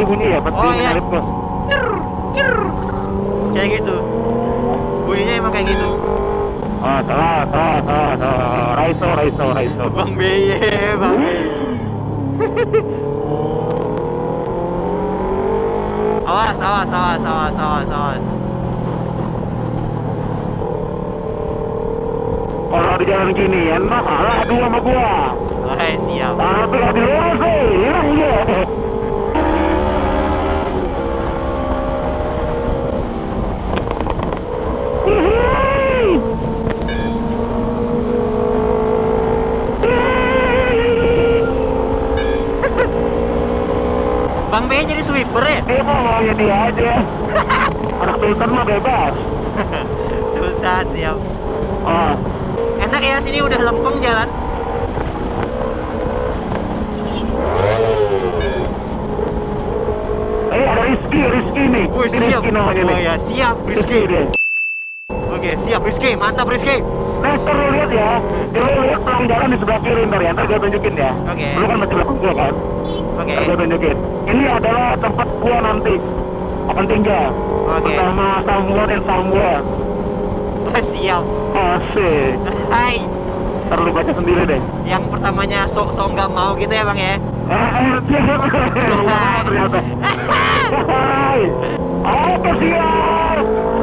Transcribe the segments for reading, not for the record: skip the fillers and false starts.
bunyi ya, pasti Oh iya. nyalip bos. Kayak gitu. Bunyinya emang kayak gitu. Oh, salah. Raiso. Bang Beye, Bang Beye. Awas. Kalau di jalan gini, enak, aduh sama gua. Oke, siap. Tapi nggak dilurus sih, hilang dia. Bang Beye jadi sweeper ya? Dia mau dia aja. Anak Sultan mah bebas. Sultan, siap. Oh, Enak ya, sini udah lempeng jalan. ada Rizky nih. Wih, Ini siap. Rizky namanya Oh nih. ya, siap Rizky. dia. Oke, siap Rizky, mantap Rizky. Ntar lu lihat ya, lu lihat pelang jalan di sebelah kiri ntar ya, ntar gue tunjukin ya. Oke. Lu kan masih belakang gua kan? Oke. Ntar gue tunjukin. Ini adalah tempat gua nanti akan tinggal. Oke. Bersama Samuel dan Samuel. Wah, siap. Asik. Hai. Ntar lu baca sendiri deh. Yang pertamanya sok nggak mau gitu ya bang ya? Ternyata. Hai. Apa siap?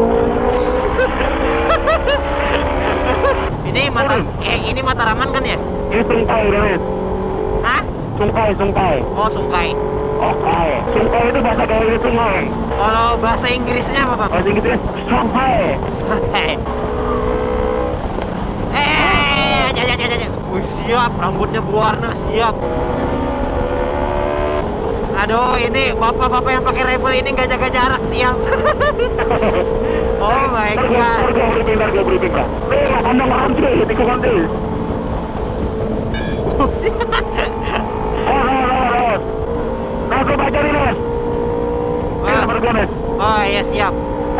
Ini Mataraman kan ya? Ini Sungkai, Dennis. Hah? Sungkai. Oh, Sungkai. Oke. Sungkai itu bahasa gaul sungai. Kalau bahasa Inggrisnya apa bang? Bahasa Inggrisnya Sungkai. Aja. Wih, siap, rambutnya berwarna, siap. Aduh, ini bapak-bapak yang pakai rebel ini nggak jaga jarak, siap. Oh my god. Gue beri pindah. Ngomong nanti, tikus nanti. Nah, gue baca nih, Nes. Ini nomor gue, Nes. Oh iya, siap.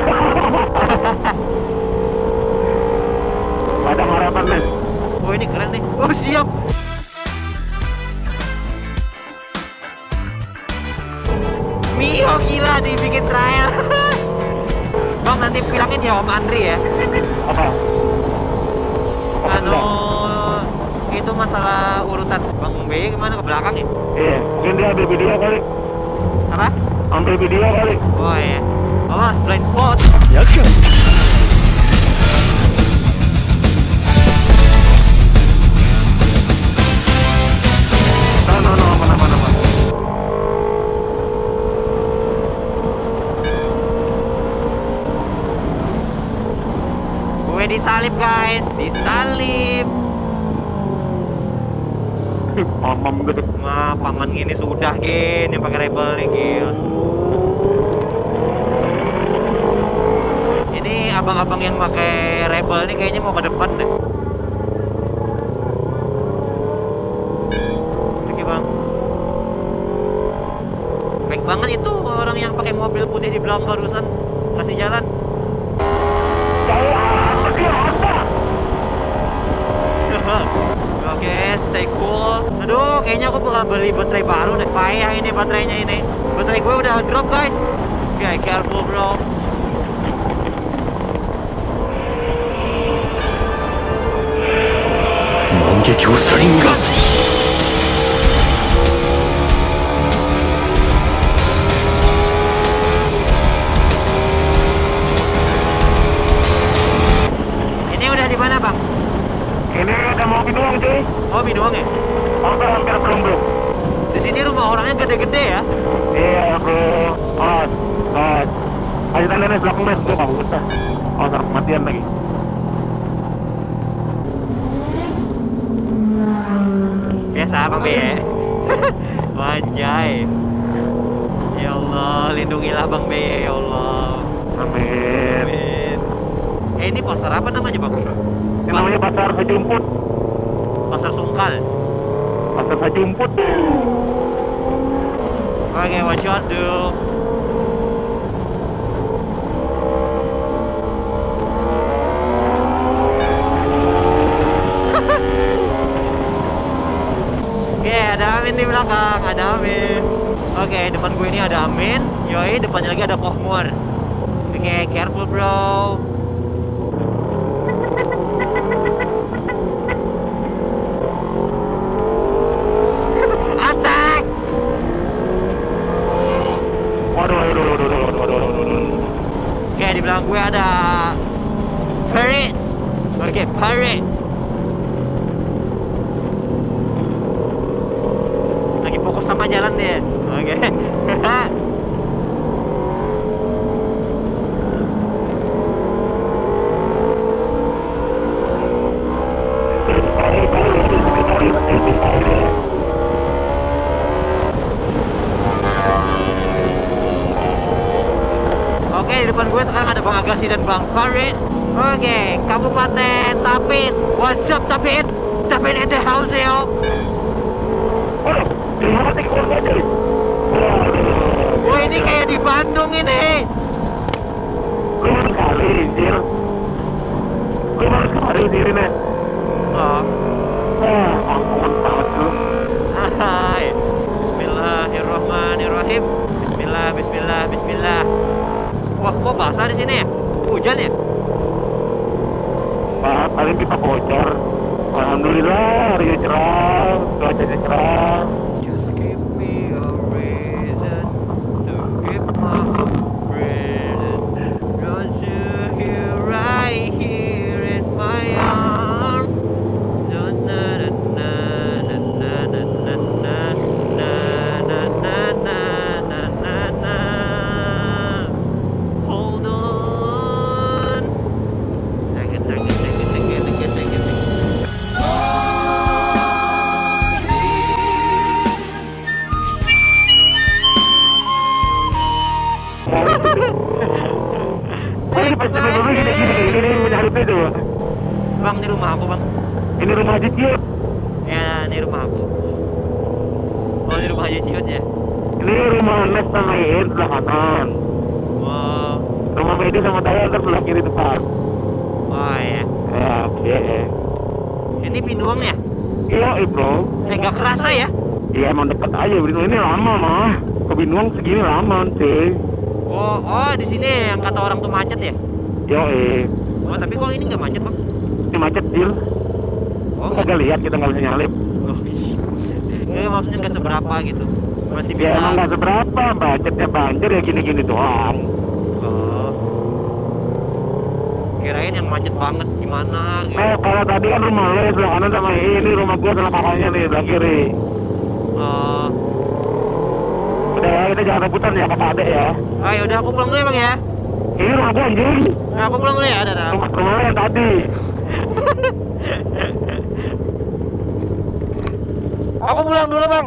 Ada harapan, Nes. Oh, ini keren nih. Oh, siap. Mio gila dibikin trial. Bang, nanti bilangin ya Om Andri ya. Apa? Itu masalah urutan Bang B kemana, ke belakang ya? Iya, mungkin dia ambil video kali. Apa? Ambil video kali. Oh iya. Awas, blind spot. Yakin. No, aman. Gue disalip guys, disalip. Mamam gede. Nah, paman gini sudah gini pakai rebel nih gil. Ini abang-abang yang pakai rebel nih kayaknya mau ke depan deh. Oke bang. Baik banget itu orang yang pakai mobil putih di belakang barusan ngasih jalan. Oke, stay cool. Aduh, kayaknya aku bakal beli baterai baru deh. Payah ini baterainya ini. Baterai gue udah drop guys. Oke, careful bro. Mangekyo Sharingan. Ini udah di mana bang? Ini udah mau Binuang cuy. Oh, Binuang ya? Hampir belum. Di sini rumah orangnya gede-gede ya? Iya bro. Ayo tanda Nes, belakang Nes, gue gak usah. Oh, ntar kematian lagi. Biasa bang B ya? Wajay. Ya Allah, lindungilah bang B ya Allah. Amin. Amin. Ini pasar apa namanya bang? Ini namanya Pasar Sejumput. Pasar Sungkal. Pasar Sejumput. Oke, watch out do. Oke, ada Amin di belakang, ada Amin. Oke, depan gue ini ada Amin. Yoi, depannya lagi ada Kohmur. Oke, careful bro. Attack! Waduh. Oke, di belakang gue ada Parrot. Oke, Parrot. Lagi fokus sama jalan deh. Oke. Oke, di depan gue sekarang ada Bang Agassi dan Bang Farid. Oke, Kabupaten Tapin. What's up Tapin? Tapin in the house yo. Waduh, di mana sih keluarga jadi? Wah, ini kayak di Bandung ini. Gue baru sekali, Jir. Gue baru sekali diri, Nek. Oh. Ampun banget lu. Hai. Bismillahirrahmanirrahim. Bismillah. Wah, kok basah di sini ya? Hujan ya? Pak, paling kita bocor. Alhamdulillah, hari cerah, cuacanya cerah. Just give me a reason to keep my heart breathing. Don't you hear right here in my arms? Na na na na na na na na na na na na na na. Hold on. Take it. Ini pas dulu gini mencari itu. Bang, ini rumah aku, Bang. Ini rumah Haji Ciut. Ya, ini rumah aku. Oh, ini rumah Haji Ciut ya? Ini rumah Nes sama Iin sebelah kanan. Wow. Rumah Medi sama Daya ntar sebelah kiri depan. Wah, ya. Ya, iya. Ini Binuang ya? Iya, bro. Nggak kerasa ya? Iya, emang deket aja. Binuang ini lama mah. Ke Binuang segini lama sih. Oh, di sini yang kata orang tuh macet ya? Yo, Oh, tapi kalau ini nggak macet, Bang. ini macet, Jil. Oh, Kagak lihat kita nggak bisa nyalip. Oh, nggak, maksudnya nggak seberapa gitu. Masih bisa. Ya emang nggak seberapa, macetnya banjir ya gini-gini doang. Oh. Kirain yang macet banget gimana gitu. Kalau tadi kan rumah lo sebelah kanan sama ini rumah gua sebelah kakaknya nih sebelah kiri. Oh. Udah ya, kita jangan rebutan ya kakak adek ya. Ah, yaudah aku pulang dulu ya, Bang ya. Ini rumah gua anjing. Nah, aku pulang dulu ya, dadah. Rumah lo yang tadi. Aku pulang dulu, Bang.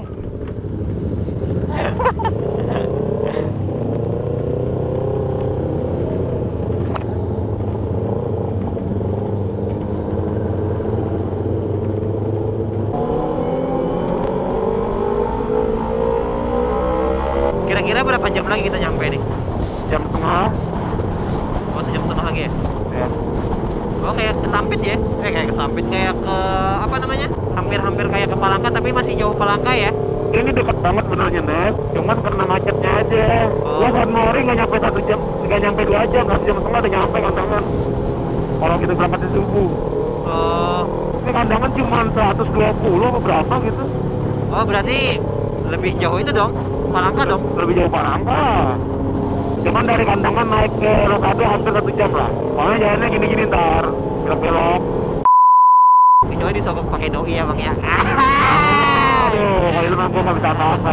Kira-kira berapa jam lagi kita nyampe nih? Jam setengah. Oh, sejam setengah lagi ya? Ya. Oh, kayak kesampit ya? Kayak kesampit, kayak ke apa namanya? Hampir-hampir kayak ke Palangka, tapi masih jauh Palangka ya? Ini dekat banget benernya Nes, cuman karena macetnya aja. Oh. Gua saat Mori nggak nyampe 1 jam, nggak nyampe 2 jam, nggak sejam setengah udah nyampe kandangan. Kalau kita berangkat di subuh, Oh, ini kandangan cuma 120 apa berapa gitu. oh berarti lebih jauh itu dong? Palangka dong? Lebih jauh Palangka. Cuman dari kandangan naik ke Rokado hampir 1 jam lah. Soalnya jalannya gini-gini ntar, belok-belok. Kecuali disogok pakai doi ya, Bang ya? Aduh, kalau itu mah gua nggak bisa apa-apa.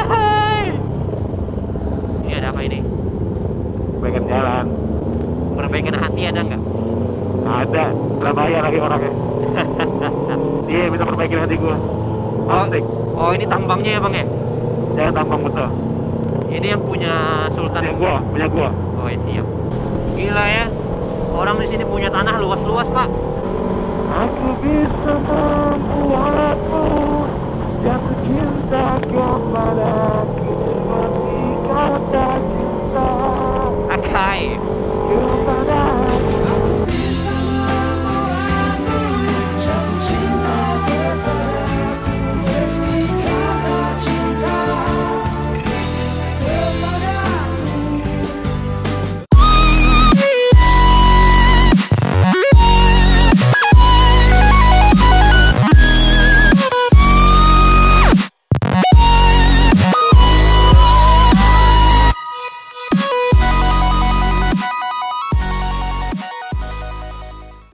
Ini ada apa ini? Perbaikan jalan. Perbaikan hati ada nggak? Ada, Surabaya lagi orangnya. Iya, bisa perbaikin hati gua. Asik. Oh, ini tambangnya ya, Bang ya? Jangan tambang betul. Ini yang punya Sultan. Punya gua. Oh, iya, siap. Gila ya. Orang di sini punya tanah luas-luas, Pak. Aku bisa membuatmu jatuh cinta kepada